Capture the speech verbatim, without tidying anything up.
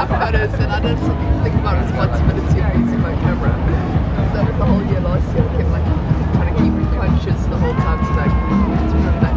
enough photos and I didn't think about responsibility of using my camera. So that was the whole year last year. I kept like trying to keep conscious the whole time to like to remember that.